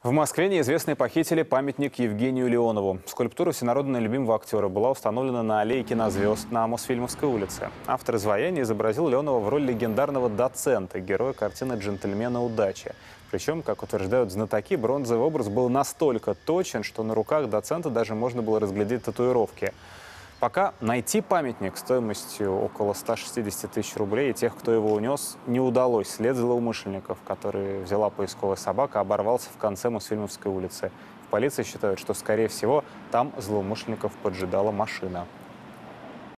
В Москве неизвестные похитили памятник Евгению Леонову. Скульптура всенародно любимого актера была установлена на аллее кинозвезд на Мосфильмовской улице. Автор изваяния изобразил Леонова в роли легендарного доцента, героя картины «Джентльмена удачи». Причем, как утверждают знатоки, бронзовый образ был настолько точен, что на руках доцента даже можно было разглядеть татуировки. Пока найти памятник стоимостью около 160 тысяч рублей и тех, кто его унес, не удалось. След злоумышленников, который взяла поисковая собака, оборвался в конце Мосфильмовской улицы. В полиции считают, что, скорее всего, там злоумышленников поджидала машина.